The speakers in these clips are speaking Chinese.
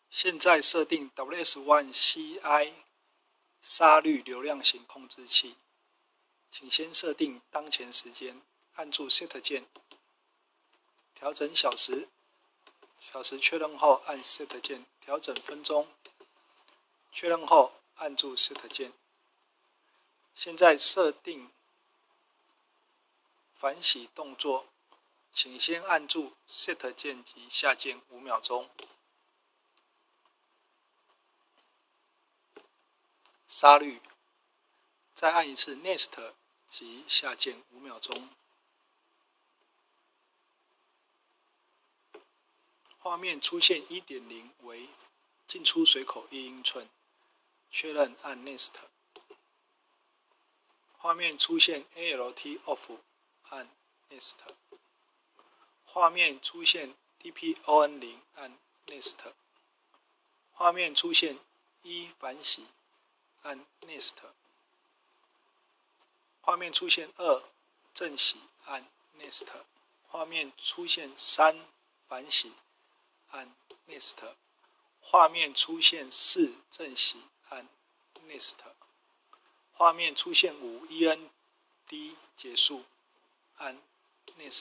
现在设定 WS1CI 沙滤流量型控制器，请先设定当前时间，按住 Set 键，调整小时，小时确认后按 Set 键，调整分钟，确认后按住 Set 键。现在设定反洗动作，请先按住 Set 键及下键5秒钟。沙滤，再按一次 Next 及下键5秒钟。画面出现 1.0 为进出水口1英寸，确认按 Next。画面出现 ALT Off， 按 Next。画面出现 DPON0， 按 Next。画面出现1反洗，按 Next。画面出现2正洗，按 Next。画面出现3反洗，按 Next。画面出现4正洗，按 Next。画面出现5 END 结束，按 Next。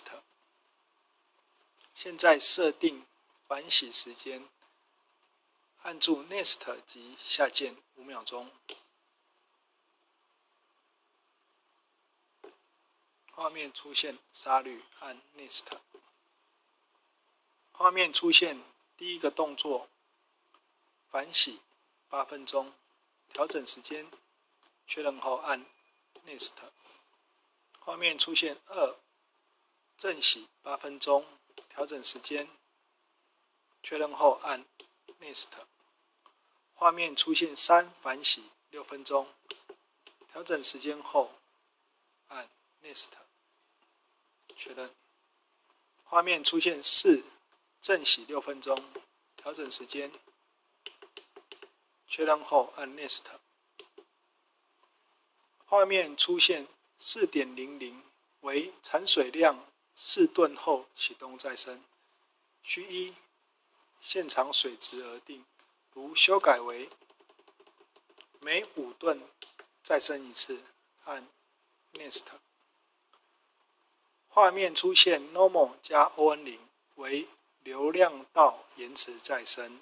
现在设定反洗时间，按住 Next 及下键5秒钟。画面出现沙滤，按 Next。画面出现第一个动作反洗8分钟，调整时间，确认后按 Next。画面出现2正洗8分钟，调整时间，确认后按 Next。画面出现3反洗6分钟，调整时间后按 Next。确认。画面出现4正洗6分钟，调整时间，确认后按 Next。画面出现 4.00 为产水量4吨后启动再生，需依现场水质而定，如修改为每5吨再生一次，按 Next。画面出现 Normal 加 ON0 为流量道延迟再生，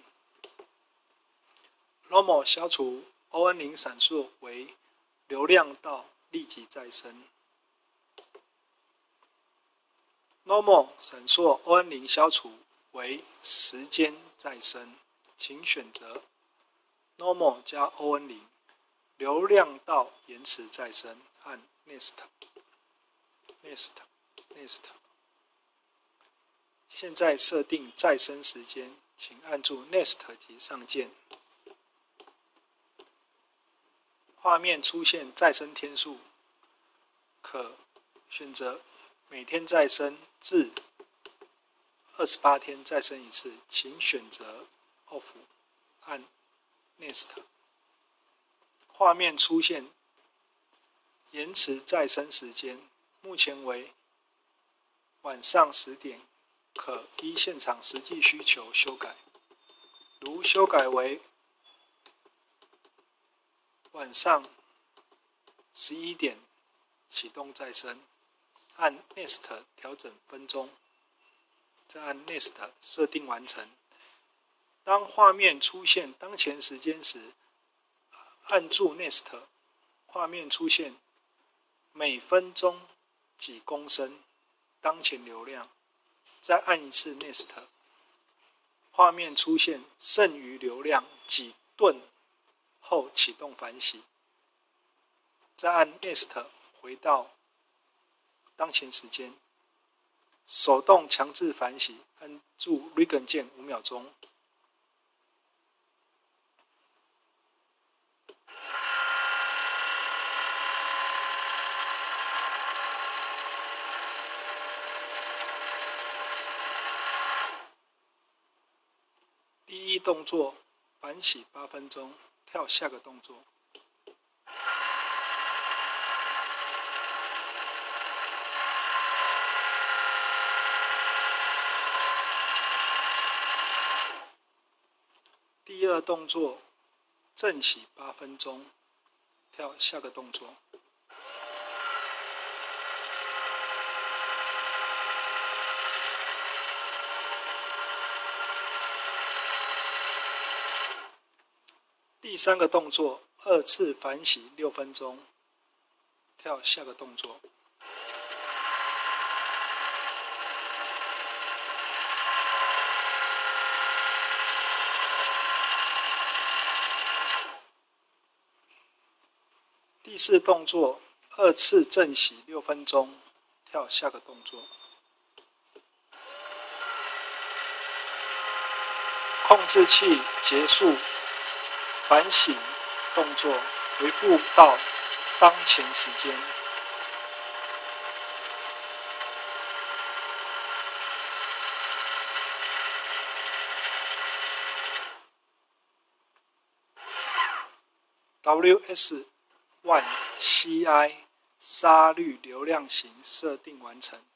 Normal 消除 ON0 闪烁为流量道立即再生， Normal 闪烁 ON0 消除为时间再生，请选择 Normal 加 ON0 流量道延迟再生，按 Next。 现在设定再生时间，请按住 Next 及上键。画面出现再生天数，可选择每天再生至28天再生一次，请选择 Off， 按 Next。 画面出现延迟再生时间，目前为晚上10点，可依现场实际需求修改，如修改为晚上11点启动再生，按 Next 调整分钟，再按 Next 设定完成。当画面出现当前时间时，按住 Next， 画面出现每分钟几公升当前流量，再按一次 Next， 画面出现剩余流量几吨后启动反洗，再按 Next 回到当前时间，手动强制反洗，按住 Regan 键5秒钟。第一动作反洗8分钟，跳下个动作。 第二动作正洗8分钟，跳下个动作。第三个动作2次反洗6分钟，跳下个动作。第四动作2次正洗6分钟，跳下个动作。控制器结束反洗动作，回复到当前时间。WS1CI 沙滤流量型设定完成。